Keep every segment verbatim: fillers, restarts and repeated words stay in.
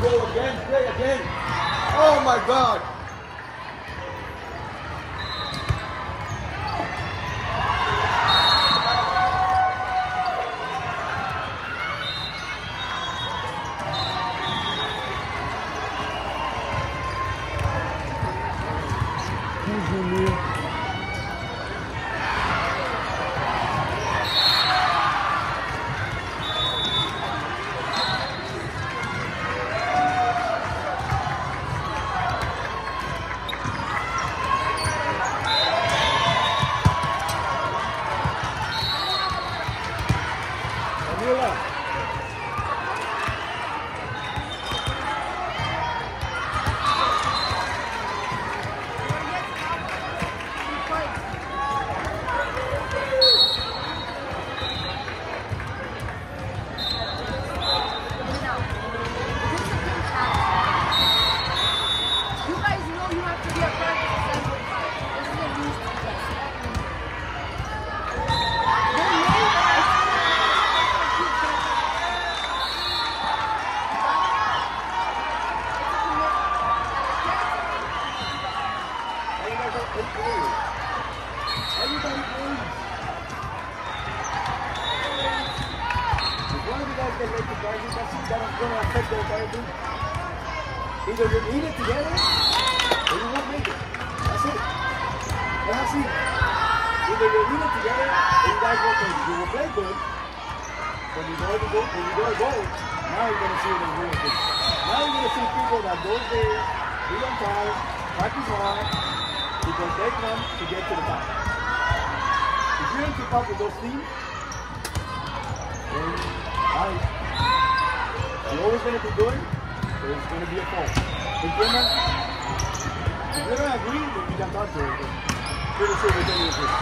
Oh, again, play again. Oh my God. Either you eat it together or you won't make it. That's it. That's it. Either you eat it together or you guys won't make it. You will play good. When you go to go, when you go to goal, now you're going to see them real good. Now you're going to see people that go there, be on time, practice hard, because they want to get to the top. If you don't keep up with those teams, then right, you're always going to be good. So it's going to be a fault. If you're not, if you don't agree, then you can talk to her. Pretty sure we're going to agree.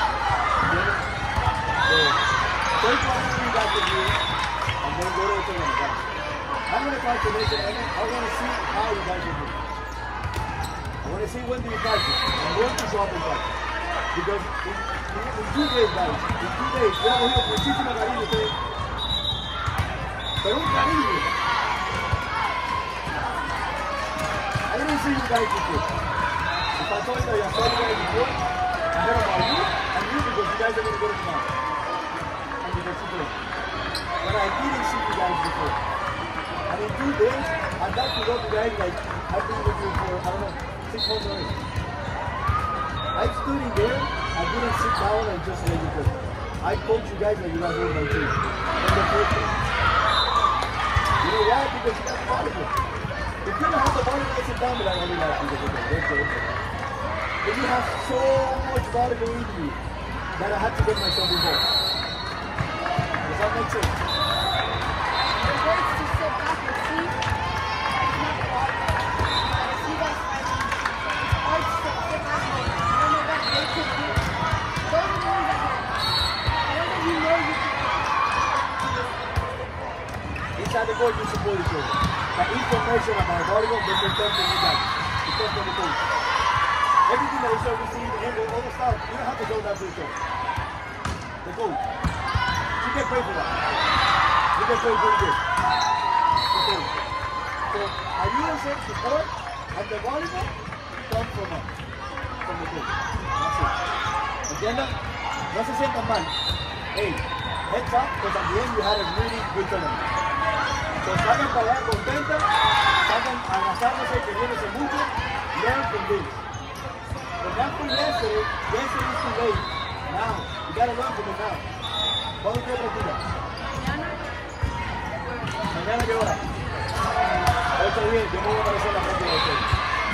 So, take whatever you got to do, and then go to the tournament. I'm going to try to make it, I want to see how you guys will do. I want to see when do you practice, and when to show up in practice. Because in, in, in two days, guys, in two days, yo he cogido muchísimo cariño a ustedes. Pero un cariño. I didn't see you guys before. If I told you that I saw you guys before, I heard about you and you because you guys are going to go to tomorrow. And because you did. But I didn't see you guys before. And in two days, I got to go to guys like I've been with you for, I don't know, six months already. I stood in there, I didn't sit down and just let you go. I told you guys that you guys were my team. From the first day. You know why? Because you got volleyball. If you don't have the volleyball, sit down, but I only like you because of it. But you have so much volleyball in you that I had to get myself involved. Does that make sense? It hurts to sit back and see. It's not volleyball. I see that fighting. It hurts to sit back and like, I don't know what they could do. Those are the ones that hurt. The ones that you know you can do. Inside the court, you support each other. The information about volleyball does not come from you guys. It comes from the coach. Everything that we show, we see, the angle, all the stuff, you don't have to go down to the coach. The coach. You get paid for that. You get paid pretty good. The coach. So, our leadership, support, and the volleyball comes from us. From the coach. That's it. ¿Entiendan? No se sientan mal. Hey, heads up, because at the end you had a really good tournament. So salgan para allá contentas, salgan abrazándose, queriéndose mucho, learn from this. But not from yesterday, yesterday is too late. Now, you gotta learn from it now. ¿Cuándo usted practica? Mañana. ¿Mañana qué hora? ocho bien, yo me voy a aparecer en la práctica de ustedes.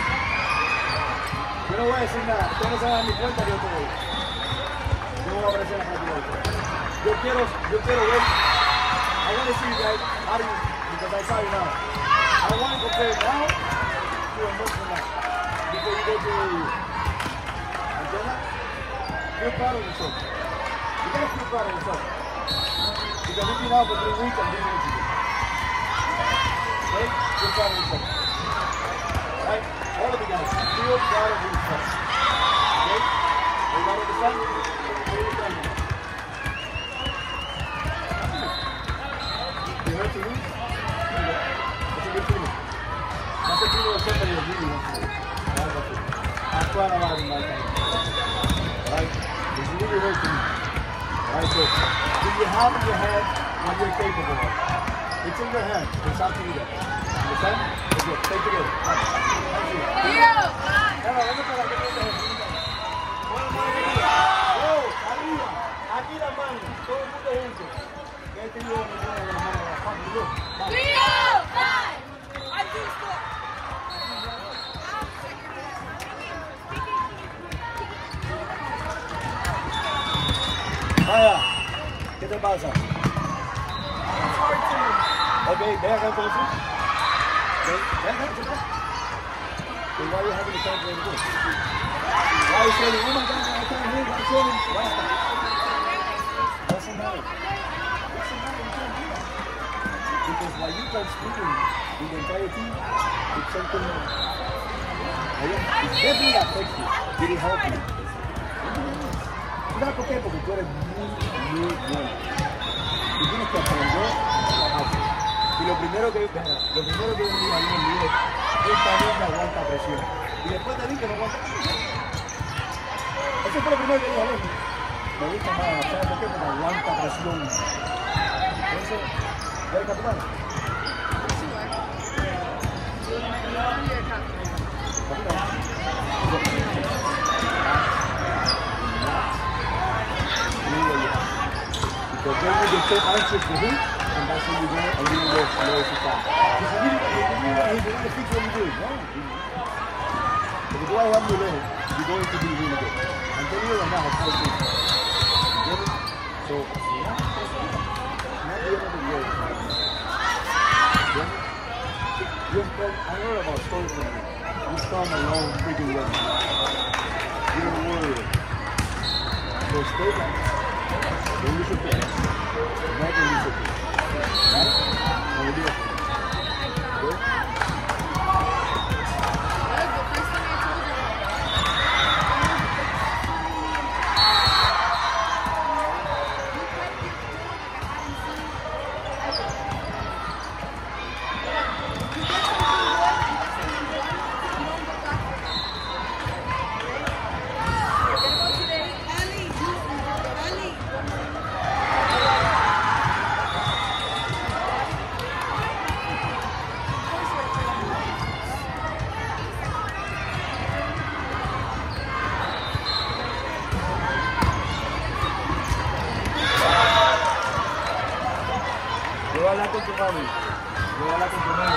Yo no voy a decir nada, ustedes no se van a dar ni cuenta que yo estoy ahí. Yo me voy a aparecer en la práctica de ustedes. Yo quiero, yo quiero ver, I want to see you guys, how do you, because I saw you now. I don't want to compare now to a month from now. Before you go to the review. Angela, feel proud of yourself. You gotta feel proud of yourself. Because you've been out for three weeks and this is you. Okay? Feel proud of yourself. Right? All of you guys, feel proud of yourself. Okay? Everybody understand? Everybody understand? You heard to lose? It's a good feeling. somebody that really wants to. I'm trying to lie in my time. Right? It's really hurting me. Right? So, do you have in your head what you're capable of? It's in your hand. It's up to you. Understand? Let's go. Take it in. Thank you. Yeah. Ahora, venga para que no te dejes. ¡Oh! ¡Arriba! Aquí la mano. Todo el mundo junto. Este video me tiene la mano abajo. Three, five. I do score. Vaya. ¿Qué te pasa? It's hard to. Ok, ve acá entonces. Ve, ve acá, ve acá. Then why are you having a conflict with this? Why are you saying, oh my God, I can't hear what I'm saying? Why is that? What's the matter? What's the matter? You can't do that. Because while you guys speaking with the entire team, it's something that it's definitely affects you. Did it help you? ¿Sabes por qué? Porque tú eres muy, muy bueno. Tú tienes que aprender a hacer. Y lo primero que, lo primero que yo me digo a mí es, esta vez me aguanta presión. Y después te dije que no aguanta presión. Eso fue lo primero que dije a Leslie. Me gusta más, ¿sabes por qué? Porque aguanta presión. Entonces, ¿eres capitán? Because then you get so anxious for him, and that's when you go and you go slow to stop. Because you really, you really, you really fix what you do. No. But if you are one level, you're going to be really good. I'm telling you right now, how it is. You get it? So, yeah, not the end of the road. You've been, I heard about stories from you. You've come a long freaking way. You're a warrior. So stay back. Don't lose your place. Never lose your place. Right? And we'll do it. Good? Yo voy a hablar con tu mami. Yo voy a hablar con tu mami.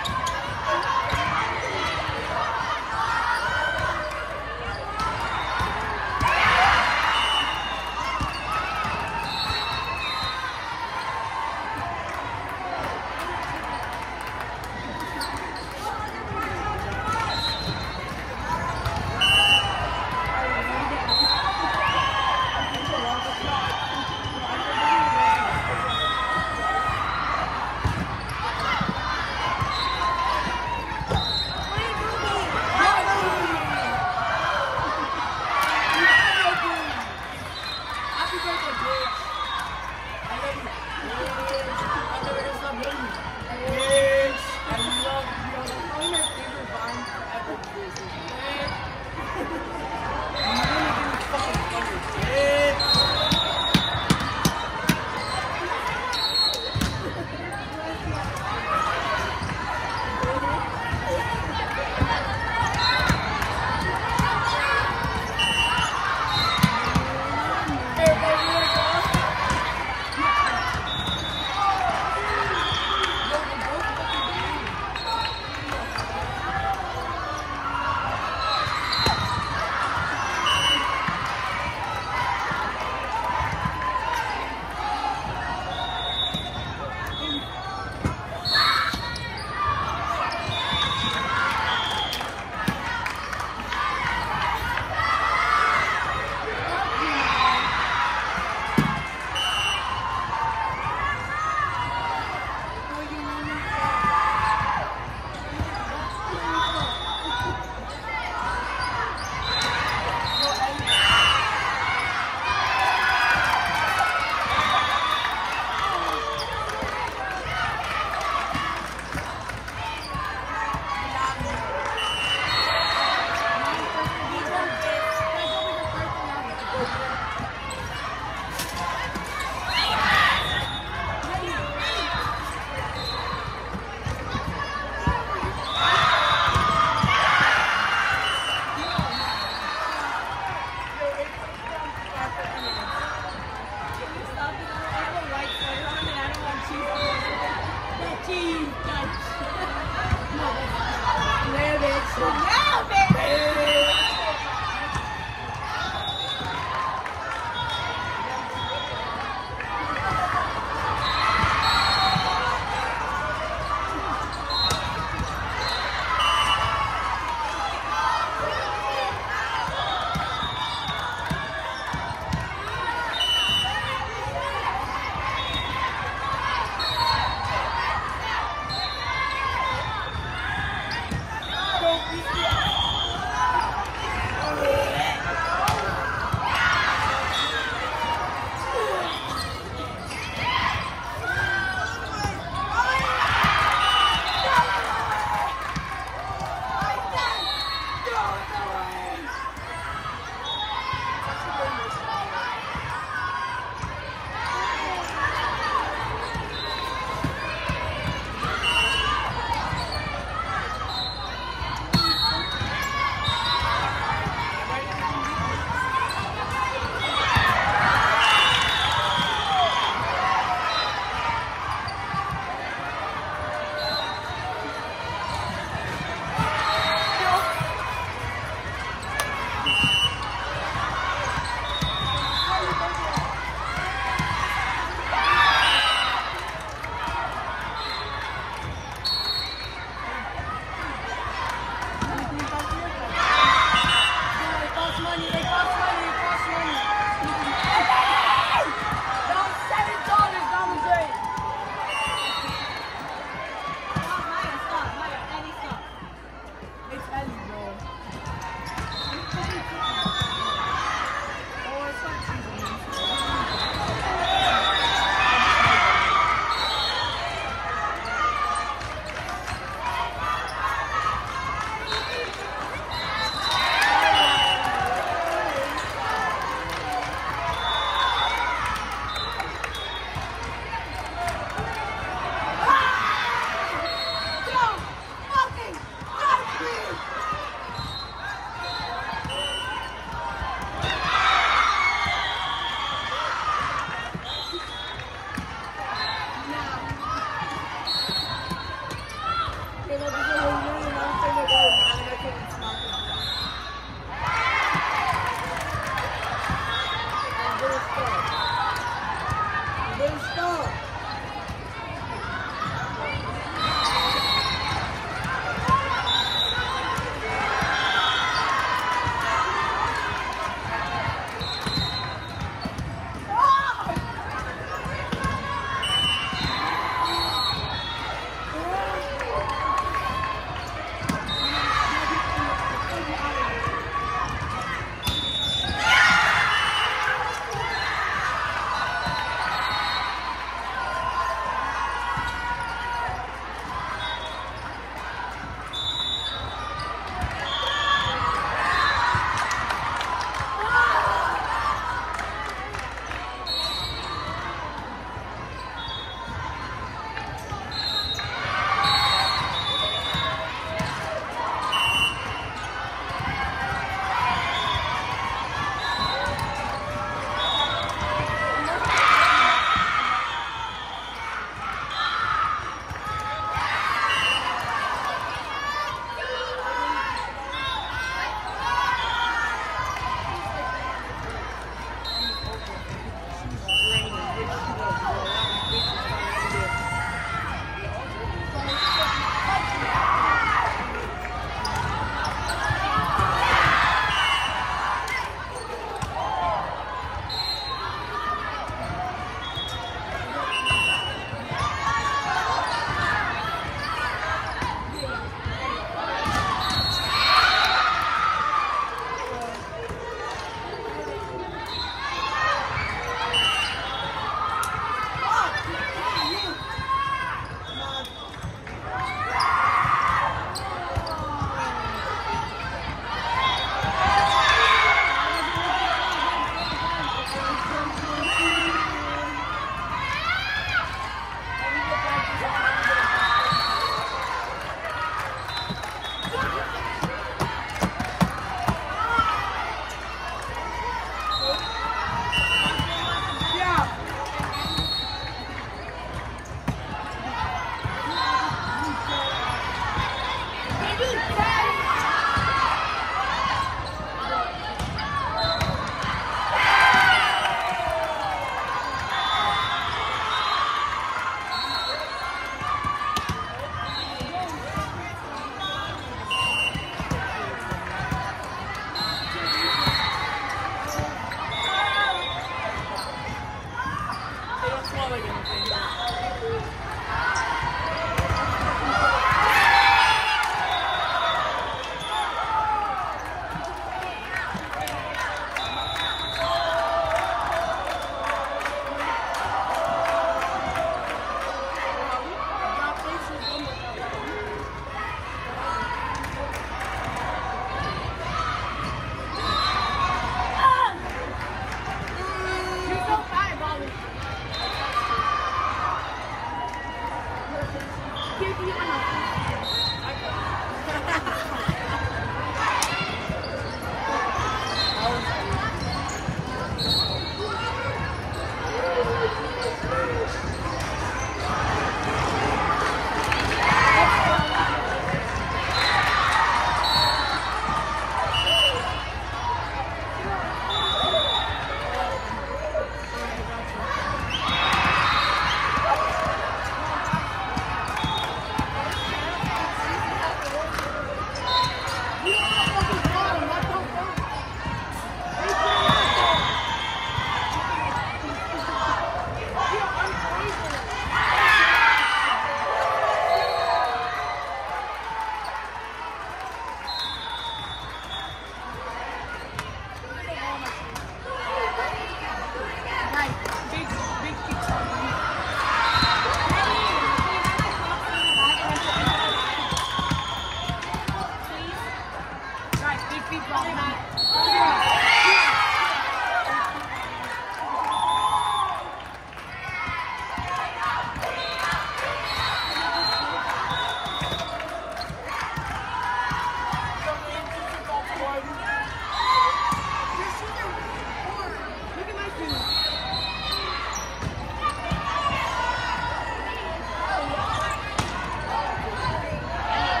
Look at my shoes.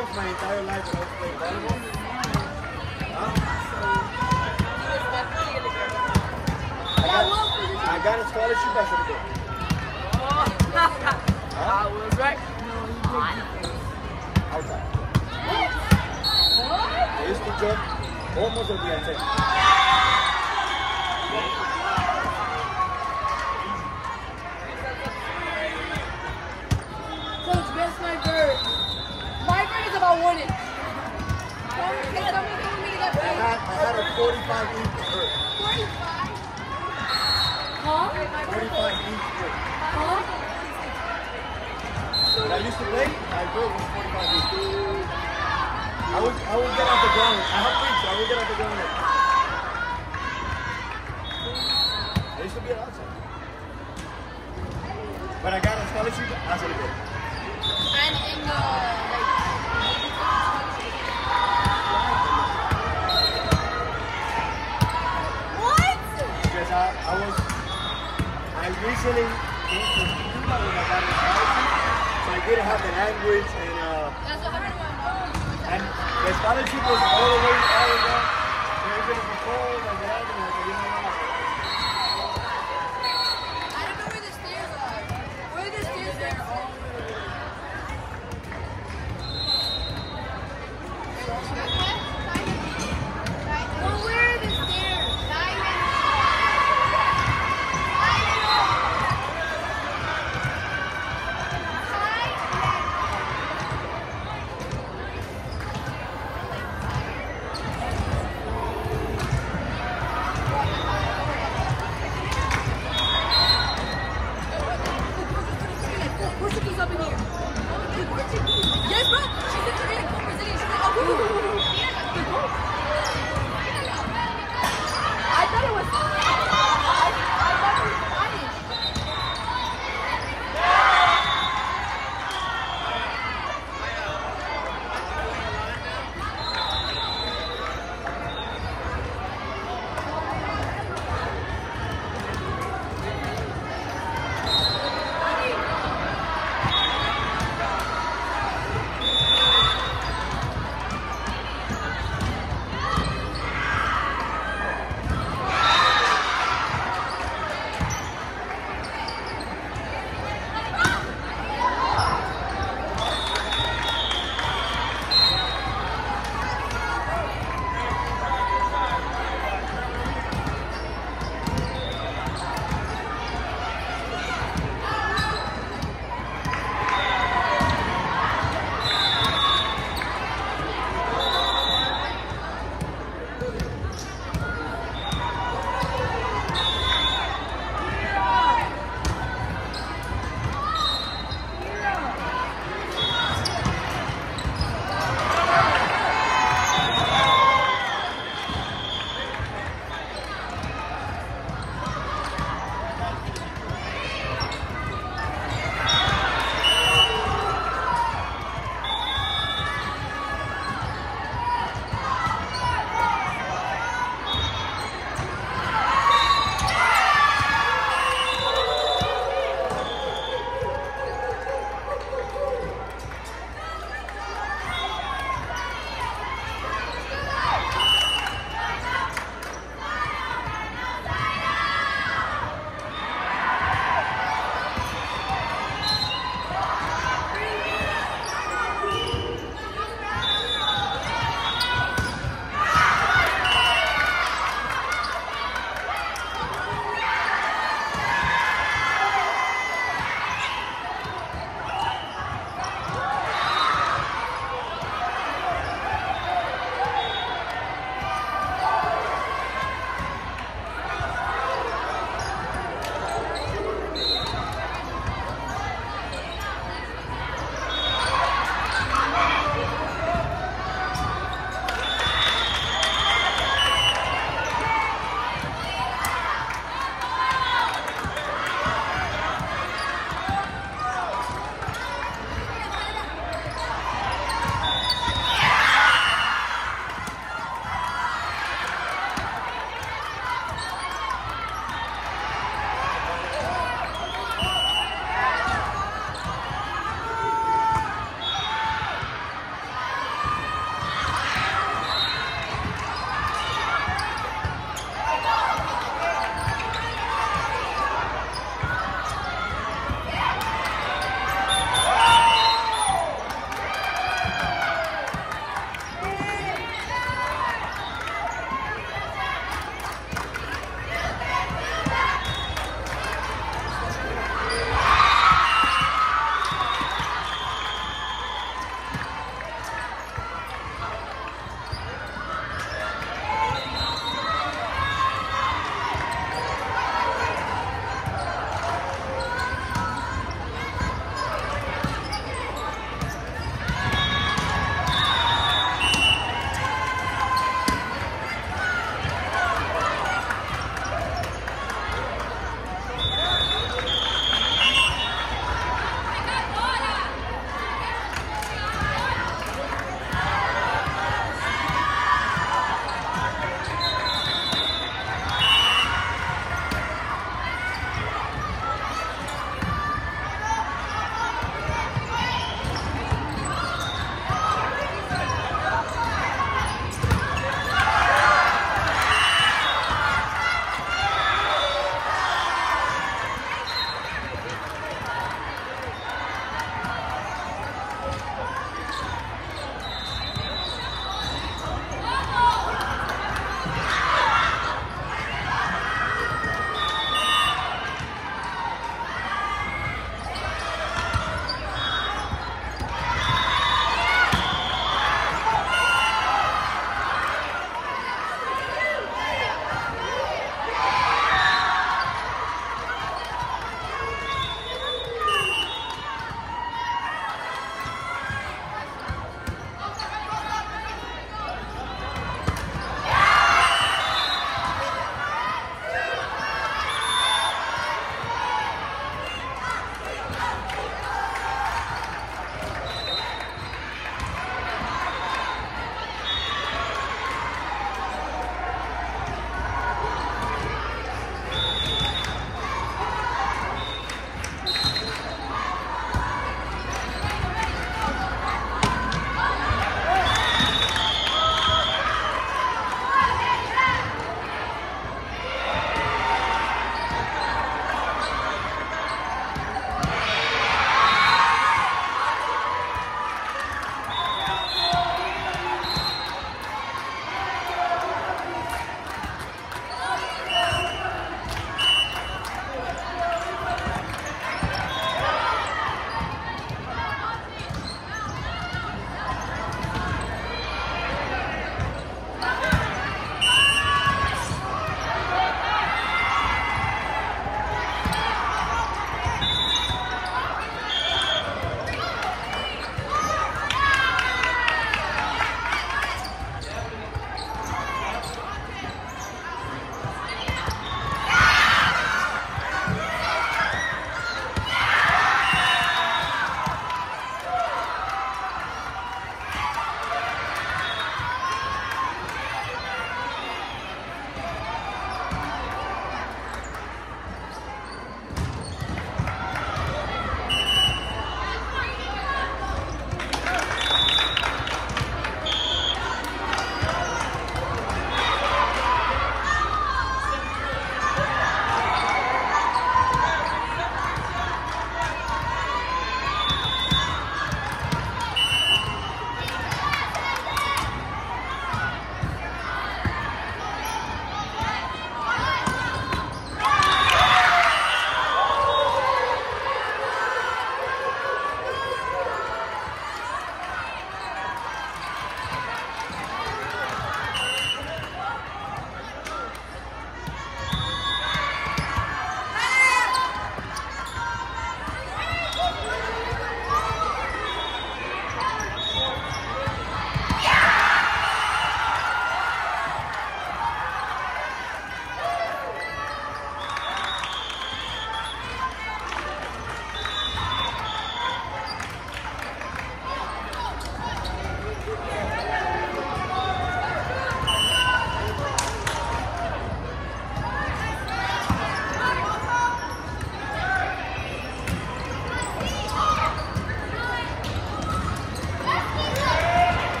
almost my entire life when I was playing volleyball. Huh? I got, I got a scholarship as a kid. I was right. Outside. I used to jump almost on the antenna. Coach, guess my bird. My bird is about one inch. Can someone give me that I bird? had, I had a forty-five inch bird. forty-five? Huh? forty-five inch bird. Huh? When I used to play, my bird was forty-five inches. I would, I would get off the ground. I have reach, I would get off the ground. Like, I used to be an outside. But I got a scholarship as a kid. And in the, like, what? Because I, I was, I recently came to Cuba when I got a scholarship. So I didn't have the language and, uh, That's a hard one. and the scholarship was all the way, all the way down. And everything was cold and that, and I was like, you know what? I don't know where the stairs are. Where are the stairs there? Well, where are the stairs? Yes, bro. She said you're gonna come Brazilian. She's like, oh,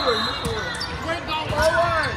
forward, move forward. We're going Forward!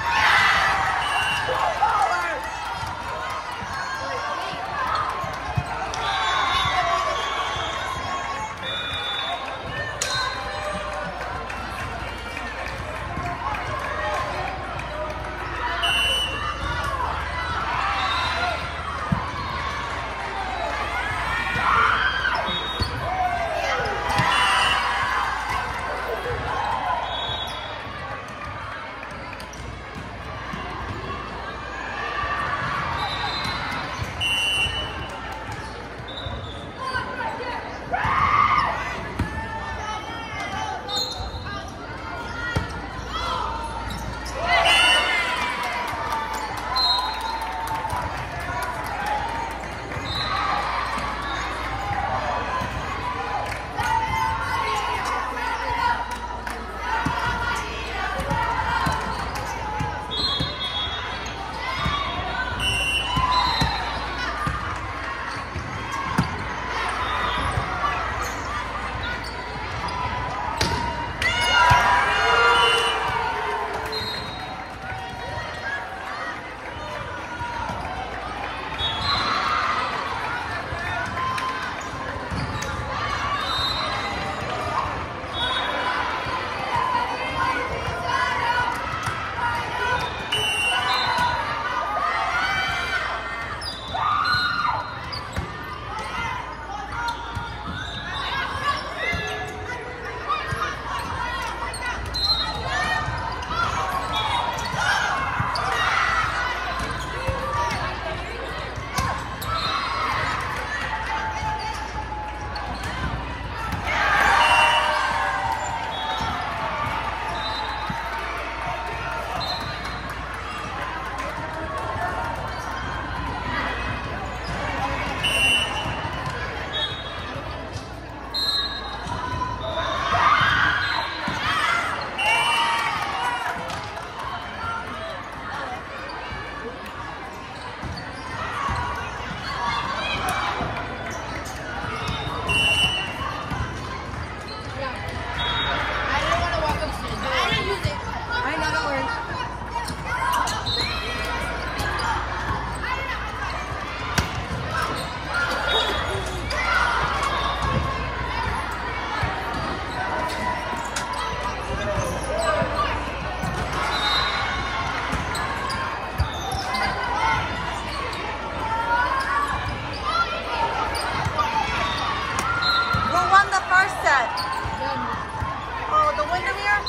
Oh, the Windermere?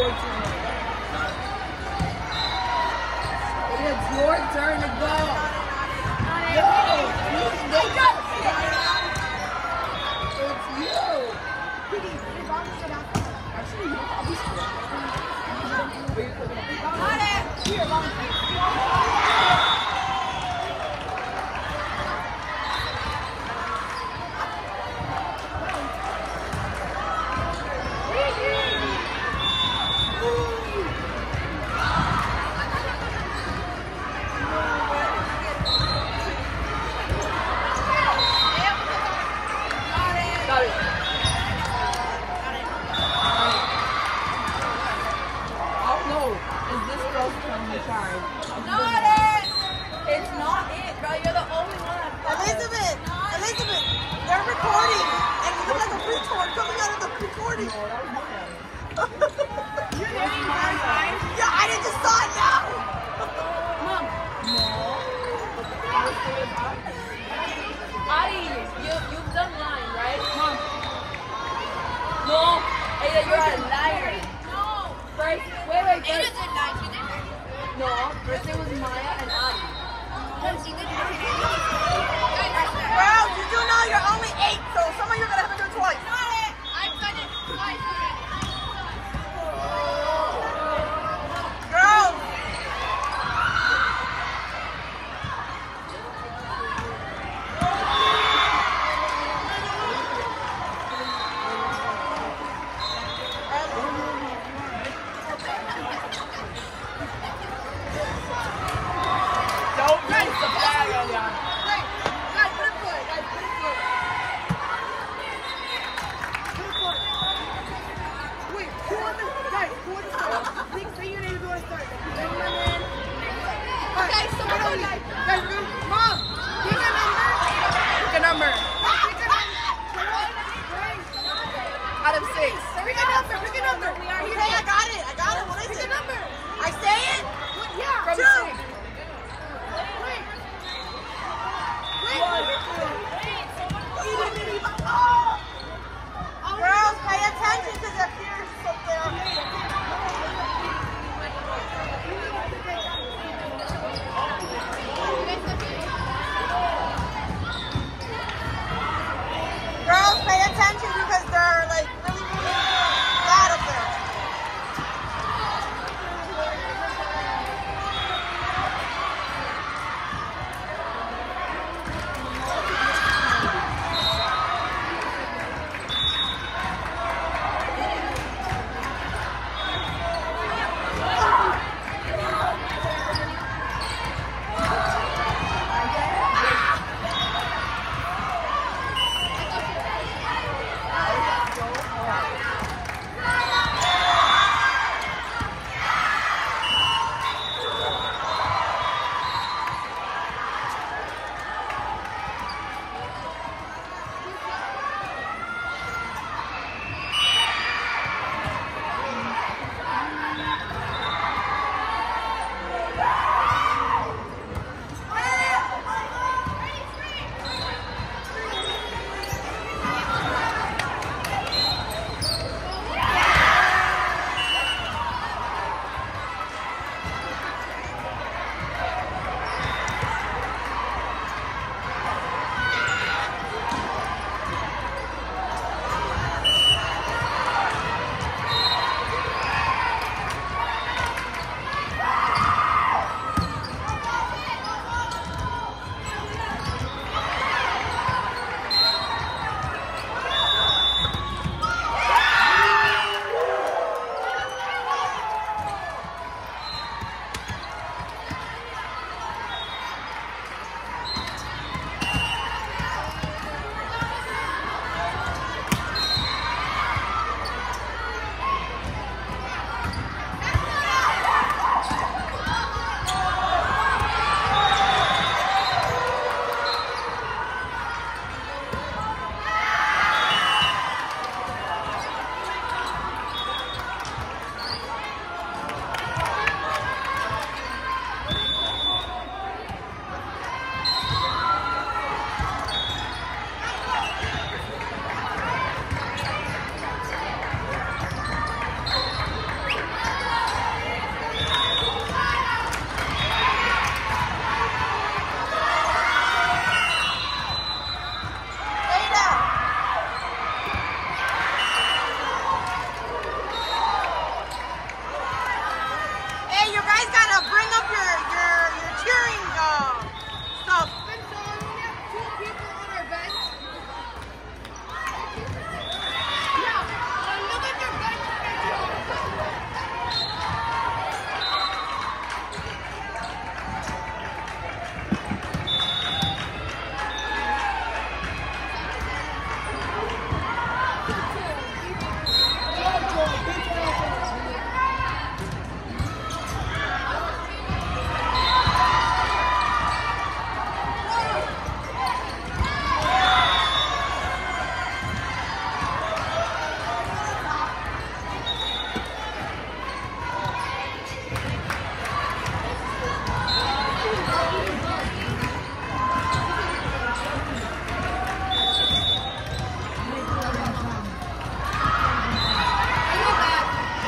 It's your turn to go. Yo, you make up. It's you. Actually, you know, I'll be scared. Got it. Here, long Go back.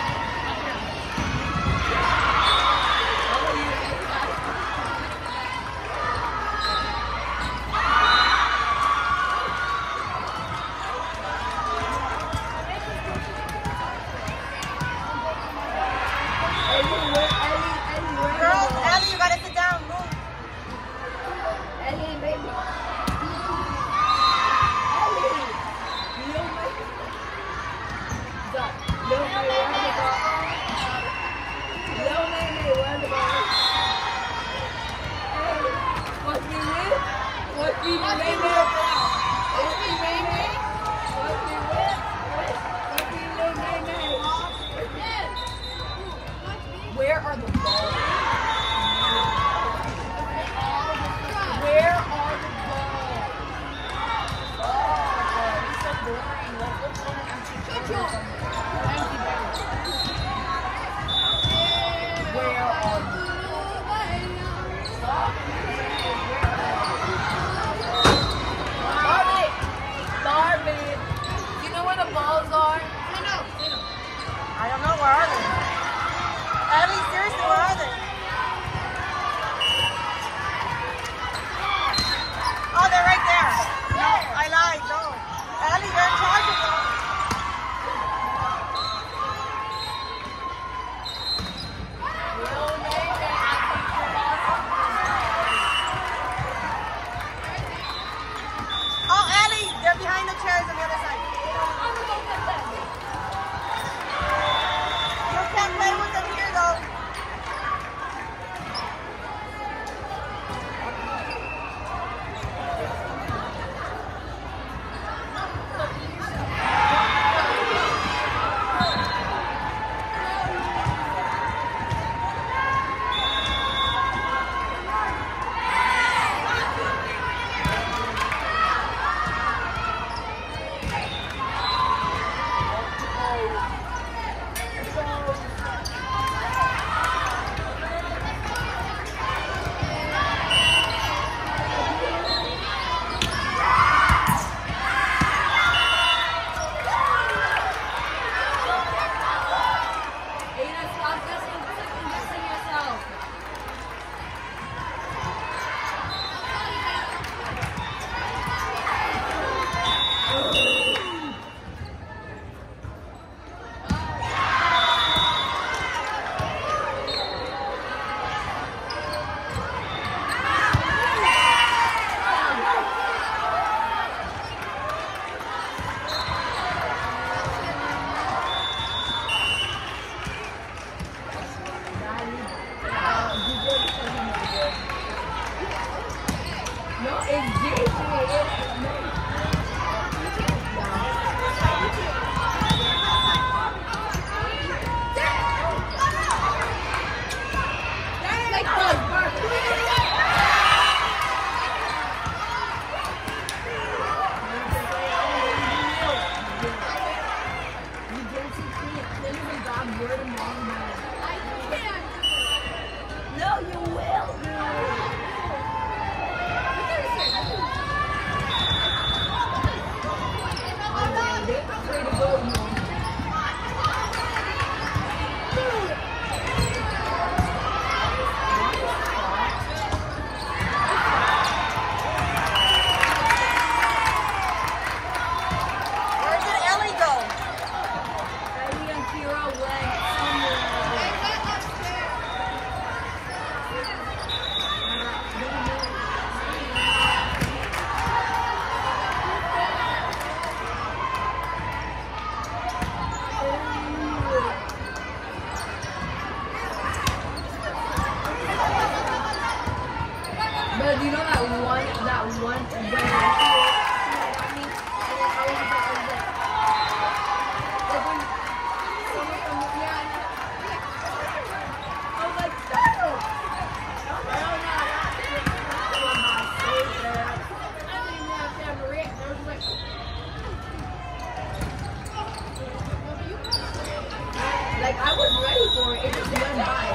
like, I was ready for it. It just went by. I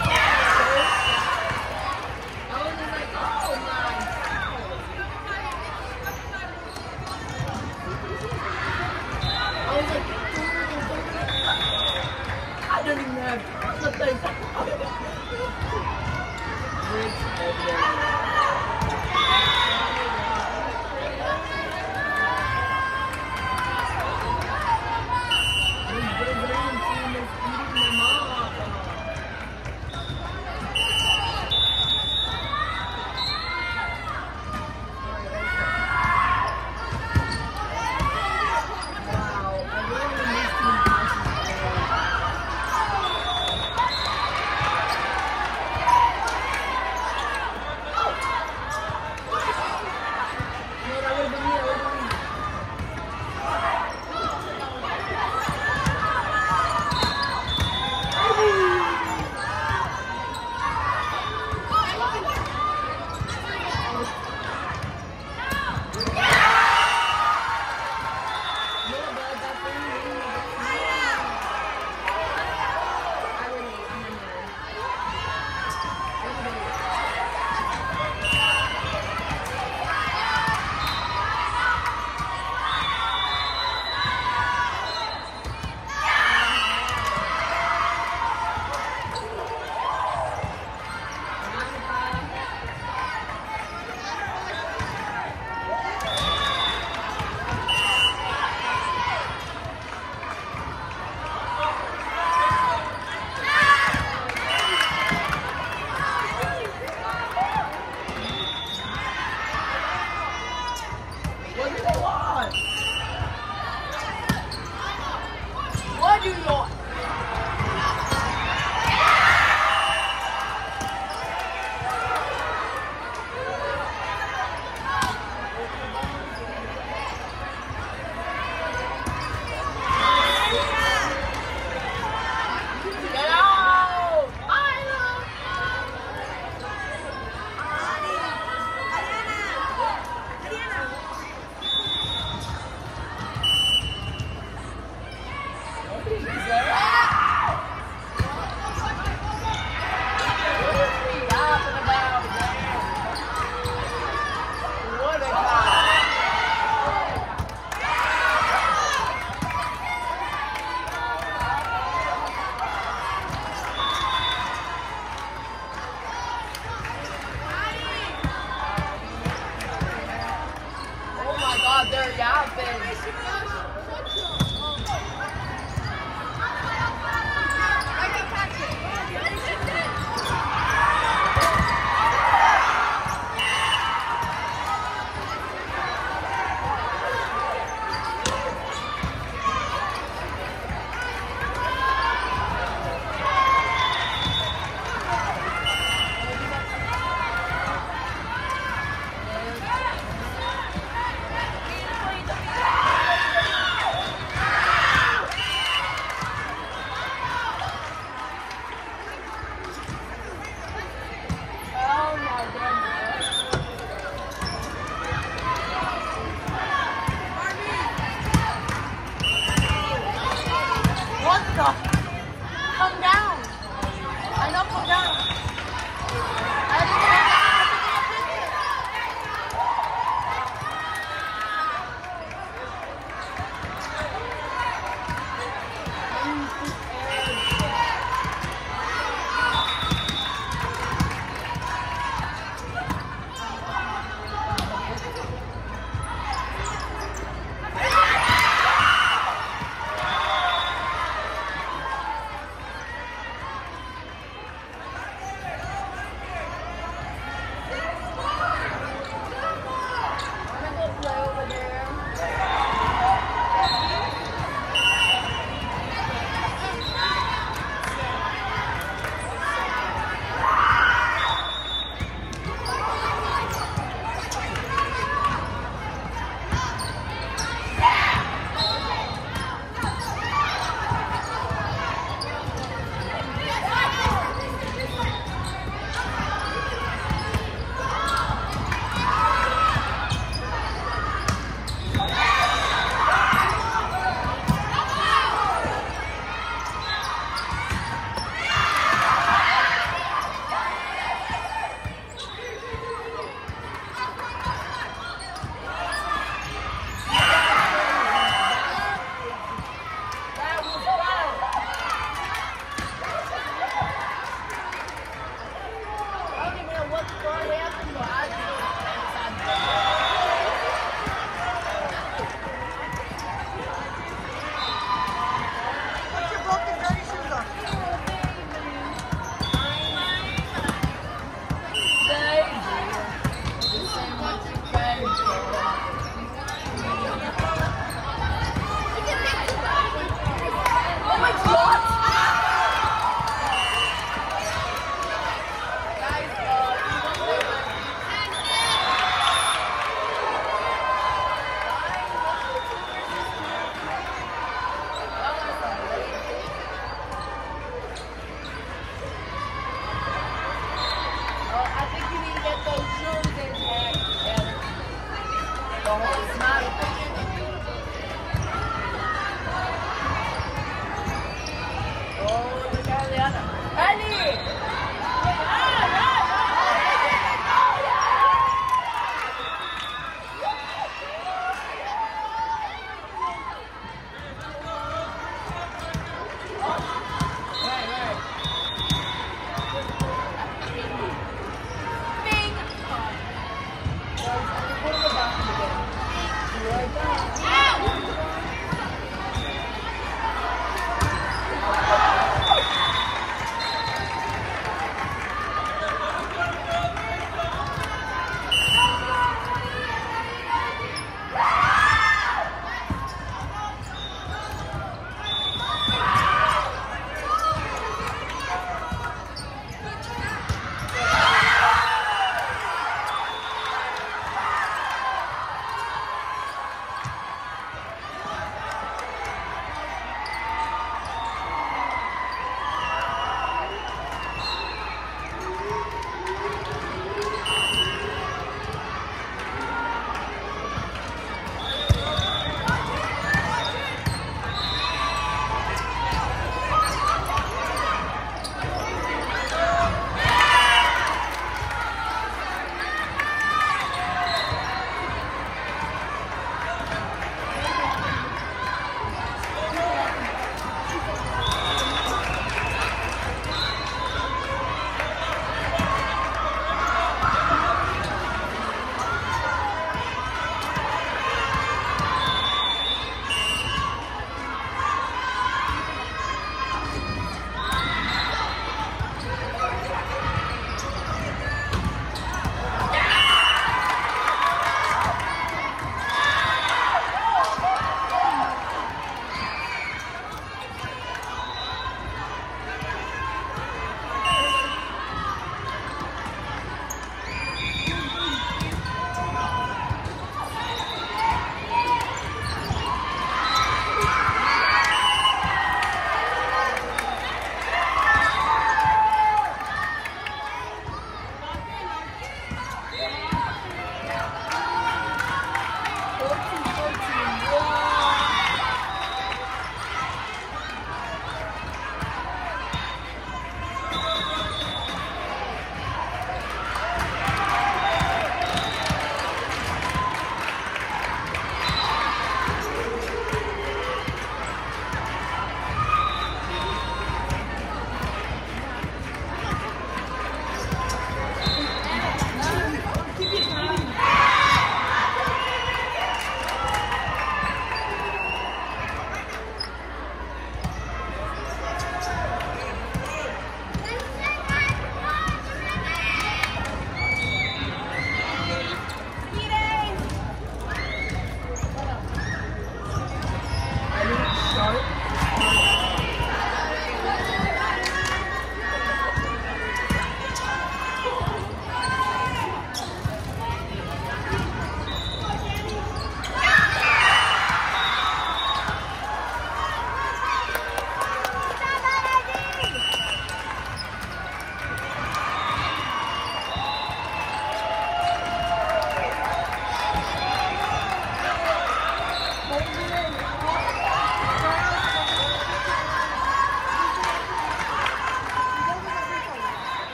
was just like, oh my. I was like, I don't even have the thing.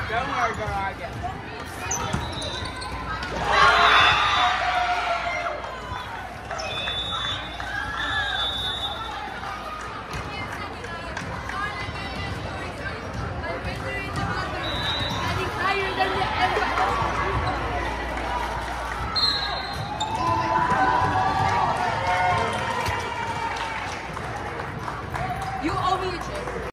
Don't worry, girl, I get it. You owe me a chip.